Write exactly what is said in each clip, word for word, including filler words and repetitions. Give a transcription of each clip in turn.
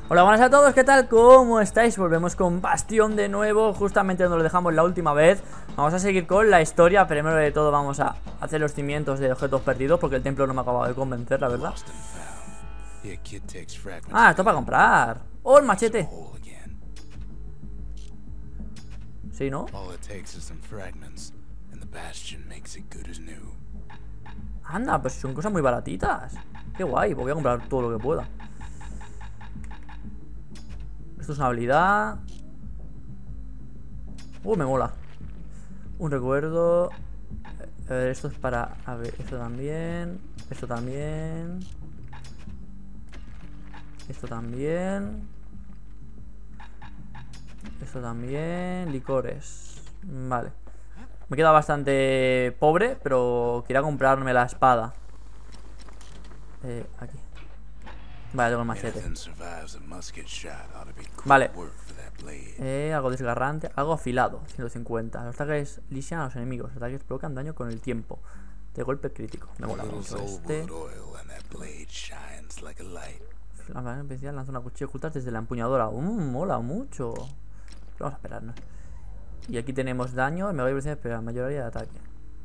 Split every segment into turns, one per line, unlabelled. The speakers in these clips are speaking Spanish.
Hola, buenas a todos, ¿qué tal? ¿Cómo estáis? Volvemos con Bastión de nuevo, justamente donde lo dejamos la última vez. Vamos a seguir con la historia. Primero de todo vamos a hacer los cimientos de objetos perdidos, porque el templo no me ha acabado de convencer, la verdad. Ah, esto para comprar. ¡Oh, el machete! Sí, ¿no? Anda, pues son cosas muy baratitas. Qué guay, pues voy a comprar todo lo que pueda. Esto es una habilidad. Uh, me mola. Un recuerdo. A ver, esto es para... A ver, esto también. Esto también. Esto también. Esto también. Licores. Vale. Me queda bastante pobre, pero quería comprarme la espada. Eh, aquí. Vale, tengo el machete. Vale. Eh, algo desgarrante. Algo afilado. ciento cincuenta. Los ataques lisian a los enemigos. Los ataques provocan daño con el tiempo. De golpe crítico. Me mola mucho este. La manera especial lanza una cuchilla oculta desde la empuñadura. Mmm, mola mucho. Vamos a esperarnos. Y aquí tenemos daño. Me voy a decir, pero la mayoría de ataque.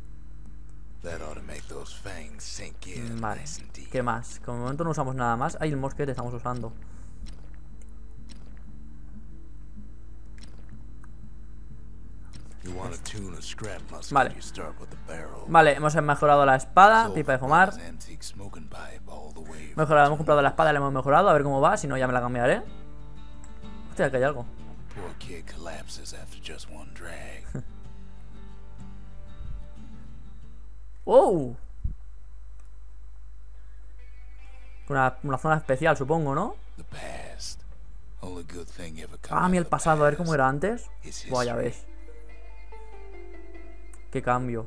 Vale, ¿qué más? Como de momento no usamos nada más. Hay el mosquete estamos usando. Vale. Vale, hemos mejorado la espada. Pipa de fumar. Mejorado, hemos comprado la espada, la hemos mejorado. A ver cómo va, si no ya me la cambiaré. Hostia, que hay algo. ¡Wow! Una, una zona especial, supongo, ¿no? Ah, mira el pasado, a ver cómo era antes. Buah, ya ves. Qué cambio.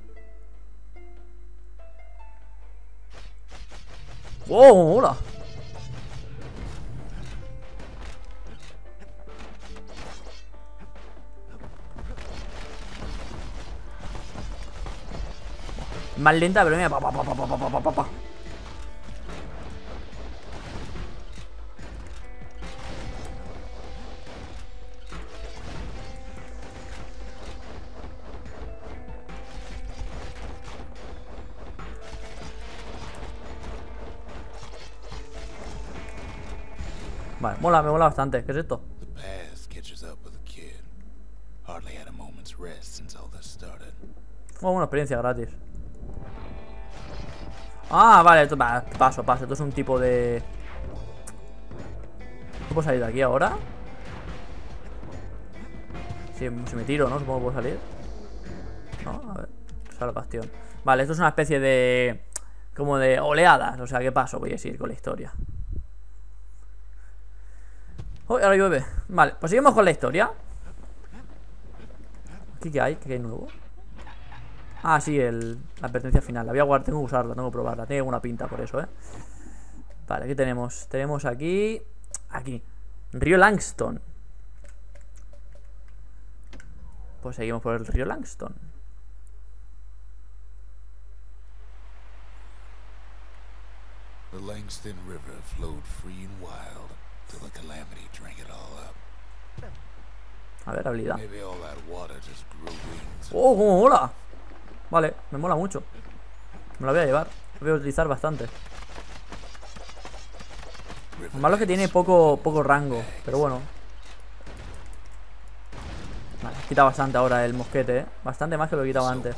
¡Wow! ¡Hola! Más lenta, pero mira, pa, pa, pa, pa, pa, pa, pa, pa. Vale, mola, me mola bastante. ¿Qué es esto? Oh, una experiencia gratis. Ah, vale, esto, va, paso, paso. Esto es un tipo de... ¿No puedo salir de aquí ahora? Si, si me tiro, ¿no? Supongo que puedo salir. No, a ver. Sale bastión. Vale, esto es una especie de... Como de oleadas. O sea, ¿qué paso? Voy a seguir con la historia. Uy, ahora llueve. Vale, pues seguimos con la historia. ¿Aquí qué hay? ¿Qué hay nuevo? Ah, sí, el, la advertencia final. La voy a guardar, tengo que usarla, tengo que probarla. Tiene alguna pinta por eso, ¿eh? Vale, aquí tenemos. Tenemos aquí. Aquí. Río Langston. Pues seguimos por el río Langston.
The Langston River flowed free and wild till the calamity drank it all up.
A ver, habilidad.
Maybe all that water just grew wings.
¡Oh, cómo mola! Vale, me mola mucho. Me la voy a llevar. La voy a utilizar bastante. Lo malo es que tiene poco, poco rango, pero bueno. Vale, quita bastante ahora el mosquete, ¿eh? Bastante más que lo que quitaba antes.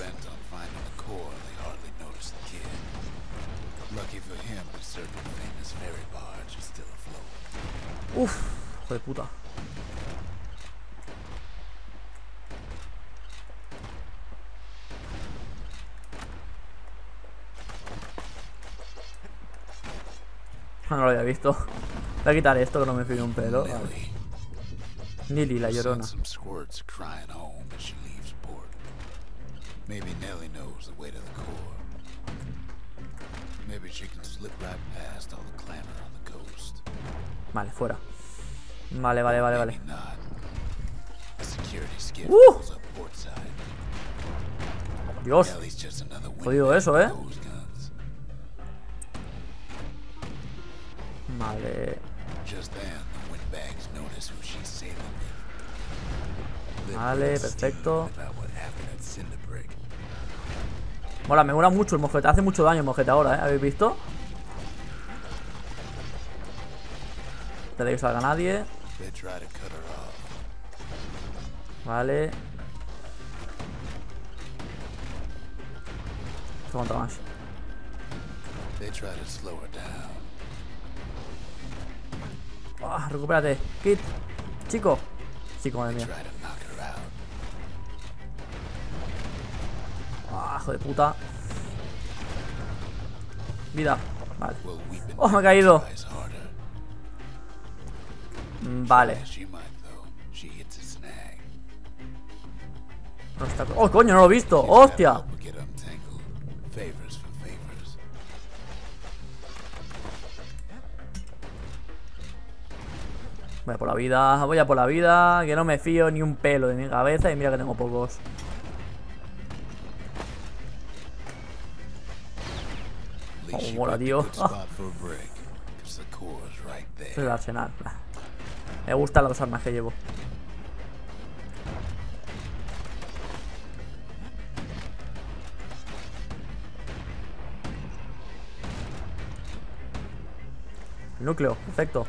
Uff, hijo de puta. No lo había visto. Voy a quitar esto que no me fío un pelo. Vale. Nili, la llorona. Vale, fuera. Vale, vale, vale, vale. ¡Uh! Dios. Jodido eso, ¿eh? Vale. Vale, perfecto. Mola, me mola mucho el mosquete. Hace mucho daño el mosquete ahora, ¿eh? ¿Habéis visto? Espera que salga nadie. Vale. Aguanta más. Ah, recupérate, Kit. Chico. Chico, madre mía. Ah, hijo de puta. Vida. Vale. Oh, me he caído. Vale. No está... Oh, coño, no lo he visto. Hostia. Voy a por la vida, voy a por la vida. Que no me fío ni un pelo de mi cabeza. Y mira que tengo pocos. Oh, mola, tío. Ah. Es el arsenal. Me gustan las dos armas que llevo. El núcleo, perfecto.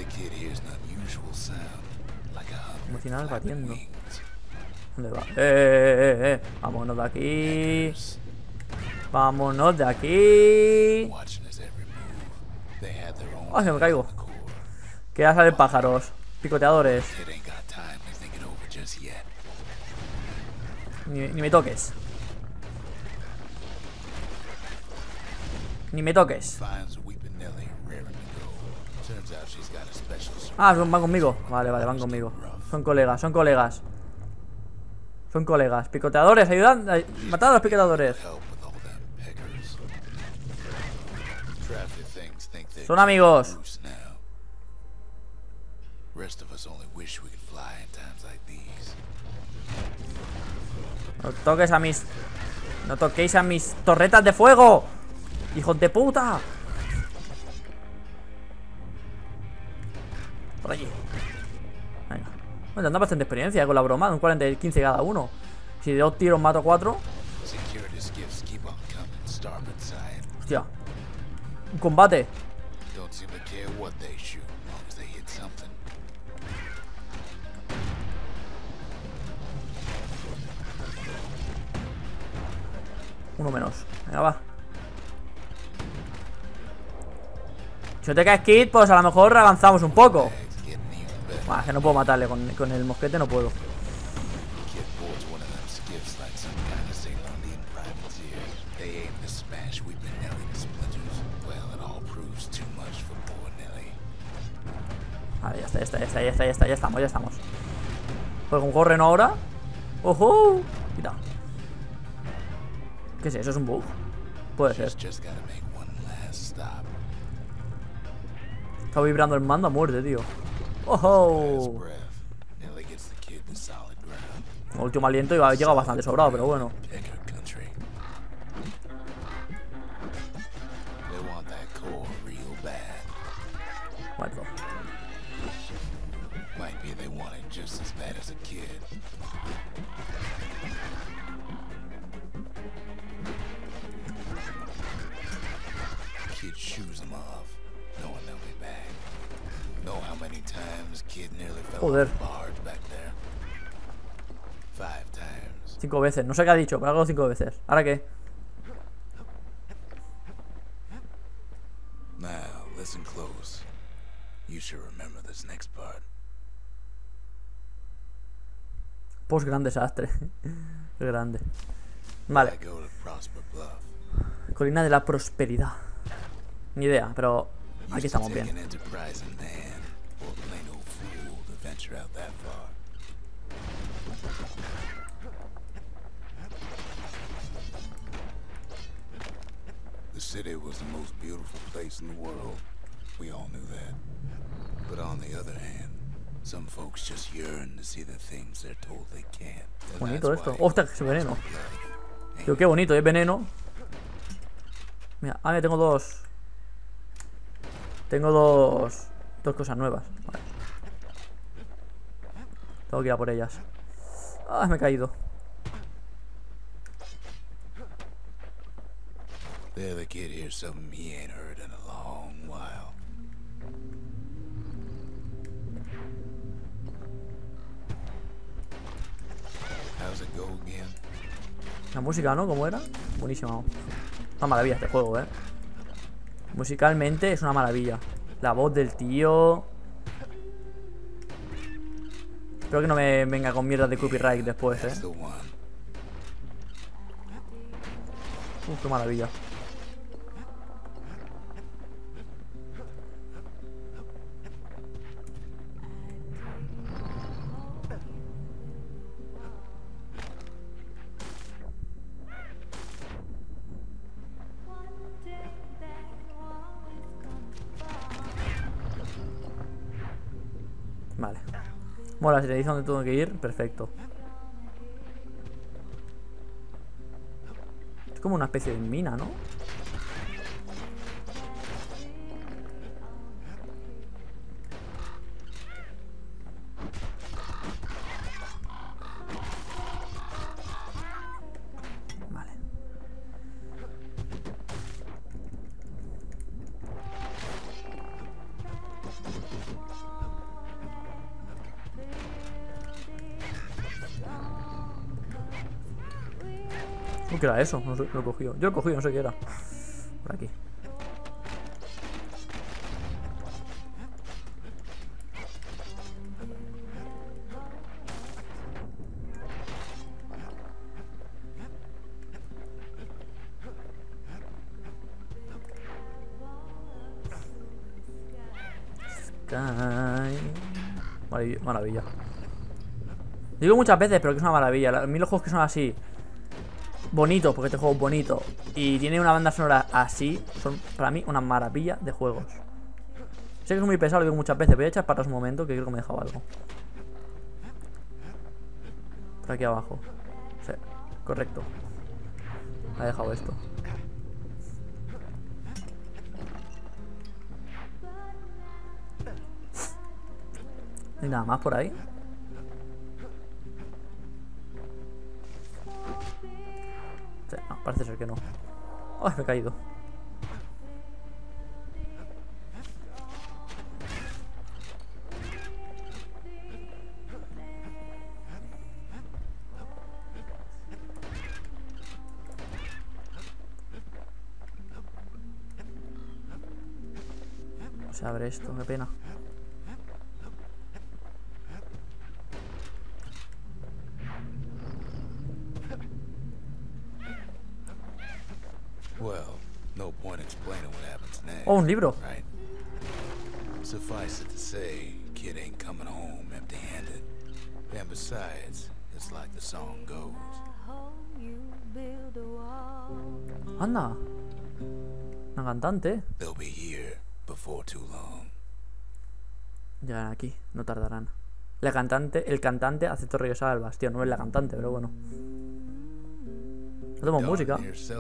Como final batiendo. ¿Dónde va? Eh, eh, eh, eh. Vámonos de aquí. Vámonos de aquí. ¡Ay, que me caigo! Que ya salen pájaros. Picoteadores. Ni, ni me toques. Ni me toques. Ah, van conmigo. Vale, vale, van conmigo. Son colegas, son colegas. Son colegas. Picoteadores, ayudan. Matad a los picoteadores. Son amigos. No toques a mis... No toquéis a mis torretas de fuego. ¡Hijos de puta! Por allí. Venga. Me dan bastante experiencia con la broma. Un cuarenta y quince cada uno. Si de dos tiros mato cuatro. Hostia. Un combate. Uno menos. Venga, va. Si no te caes, Kit, pues a lo mejor avanzamos un poco. Bah, que no puedo matarle con, con el mosquete, no puedo. Vale, ya está, ya está, ya está, ya está, ya está, ya estamos, ya estamos. Pues con corren ahora. ¡Ojo! Quita. ¿Qué es eso? ¿Es un bug? Puede ser. Está vibrando el mando a muerte, tío. ¡Ojo! El último aliento iba, llega bastante sobrado, pero bueno. Muerto. Joder. Cinco veces, no sé qué ha dicho, pero algo cinco veces. ¿Ahora qué? Pues gran desastre. Qué grande. Vale. Colina de la Prosperidad. Ni idea, pero aquí estamos bien.
The city was the most beautiful place in the world. We all knew that. But on the other hand, some folks just yearn to see the things they're told they can't.
Bonito esto. ¡Ostras, que es veneno! Tío, qué bonito, es veneno. Mira, ah, mira, tengo dos. Tengo dos Dos cosas nuevas. Vale. Tengo que ir a por ellas. Ah, me he caído.
The other kid hears something he ain't heard in a long while. How's it go again?
La música, ¿no? ¿Cómo era? Buenísima. Una maravilla este juego, ¿eh? Musicalmente es una maravilla. La voz del tío. Espero que no me venga con mierda de copyright después, ¿eh?
That's the one.
Uf, qué maravilla. Vale. Mola, si te dice dónde tengo que ir, perfecto. Es como una especie de mina, ¿no? Vale. ¿Qué era eso? No sé, lo he cogido. Yo lo he cogido, no sé qué era. Por aquí. Sky. Maravilla. Maravilla. Digo muchas veces, pero que es una maravilla. A mí los juegos que son así bonitos, porque este juego es bonito y tiene una banda sonora así, son para mí una maravilla de juegos. Sé que es muy pesado, lo digo muchas veces. Voy a echar para atrás un momento, que creo que me he dejado algo. Por aquí abajo. Sí, correcto. Me he dejado esto. ¿No hay nada más por ahí? Sí, no, parece ser que no. ¡Ay, me he caído! No se abre esto, qué pena.
Well, no point explaining what happens next.
Oh, un libro.
Right. Suffice it to say, kid ain't coming home empty-handed. And besides, it's like the song goes.
Anda. Una cantante.
They'll be here before too long.
Ya aquí, no tardarán. La cantante, el cantante aceptó regresar al bastión. No es la cantante, pero bueno. No tenemos música.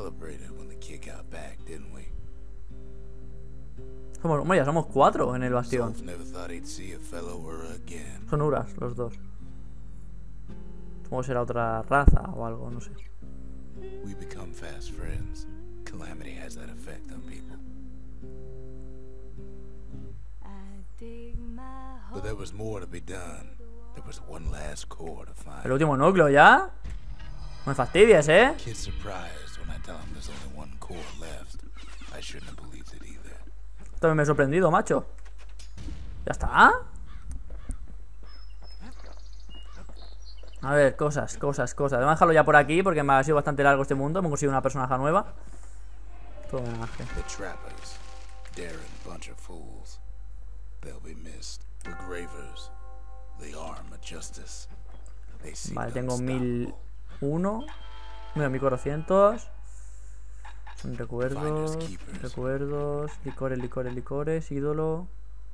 Somos, hombre, ya somos cuatro en el bastión. Son Uras, los dos. Supongo que será otra raza o algo, no sé.
We become fast friends. Calamity has that effect on people. But there was more to be done. There was one last core to find.
El último núcleo ya. No me fastidies, ¿eh?
Kid's surprised when I tell him there's only one core left. I shouldn't have believed it either.
También me he sorprendido, macho. ¿Ya está? A ver, cosas, cosas, cosas. Voy a dejarlo ya por aquí porque me ha sido bastante largo este mundo. Hemos conseguido una personaje nueva. Todo homenaje.
The trappers, daring bunch of fools. They'll be missed. The gravers, the arm of justice. They seem
Vale, tengo mil
unstoppable.
uno. Mira, mil cuatrocientos. Recuerdos, recuerdos. Licores, licores, licores. Ídolo.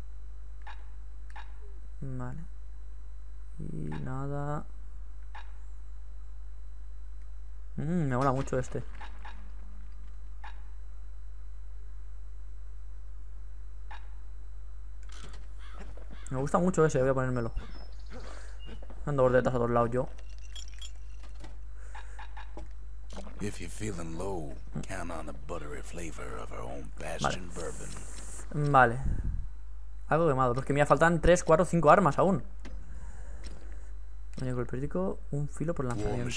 Vale. Y nada. Mm, me mola mucho este. Me gusta mucho ese, voy a ponérmelo. Dando bordetas a todos lados yo.
If you're feeling low, count on the buttery flavor of our own Bastion bourbon.
Vale. Algo quemado, porque me faltan tres, cuatro, cinco armas aún. Con el crítico, un filo por lanzamiento.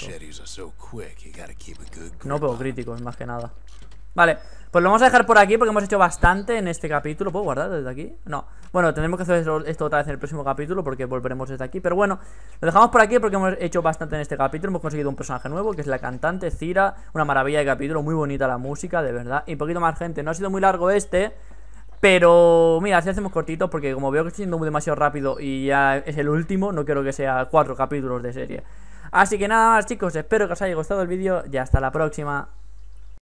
No pego críticos, más que nada. Vale, pues lo vamos a dejar por aquí porque hemos hecho bastante en este capítulo. ¿Puedo guardar desde aquí? No. Bueno, tendremos que hacer esto otra vez en el próximo capítulo porque volveremos desde aquí. Pero bueno, lo dejamos por aquí porque hemos hecho bastante en este capítulo. Hemos conseguido un personaje nuevo que es la cantante Cira. Una maravilla de capítulo, muy bonita la música, de verdad. Y un poquito más gente, no ha sido muy largo este, pero mira, así hacemos cortitos porque como veo que estoy yendo demasiado rápido y ya es el último, no quiero que sea cuatro capítulos de serie. Así que nada más, chicos, espero que os haya gustado el vídeo y hasta la próxima.